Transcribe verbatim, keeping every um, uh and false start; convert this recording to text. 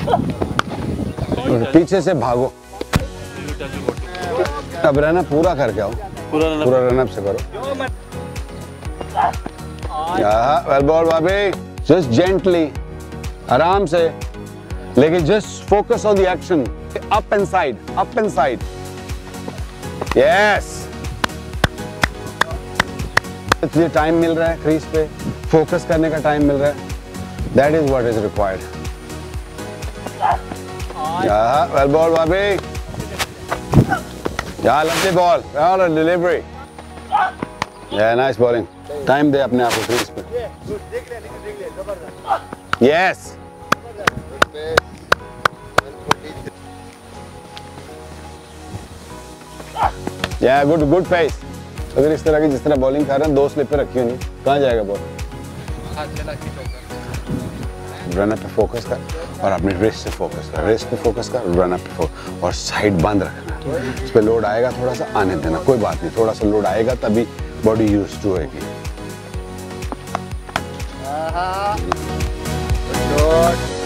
पीछे से भागो। अब रन अप पूरा करके आओ, पूरा रन अप से करो। वेल बॉल भाभी, जस्ट जेंटली, आराम से, लेकिन just focus on the action. Up and side, up and side. Yes, इसलिए टाइम मिल रहा है क्रीज पे, फोकस करने का टाइम मिल रहा है। That is what is required. Well ball भाभी, या लंबी बॉल, और डिलीवरी। या नाइस बॉलिंग। टाइम दे अपने आप को क्रीज पे। यस, या गुड गुड पेस। अगर इस तरह की जिस तरह बॉलिंग कर रहे हैं, दो स्लिप पे रखी हुई नहीं, कहाँ जाएगा बॉल? रन अप पे फोकस कर और अपने रिस्ट से फोकस कर, रिस्ट पे फोकस कर, रन अप पे फोकस, और साइड बंद रखना। उस पे लोड आएगा, थोड़ा सा आने देना, कोई बात नहीं, थोड़ा सा लोड आएगा तभी बॉडी यूज टू होगी।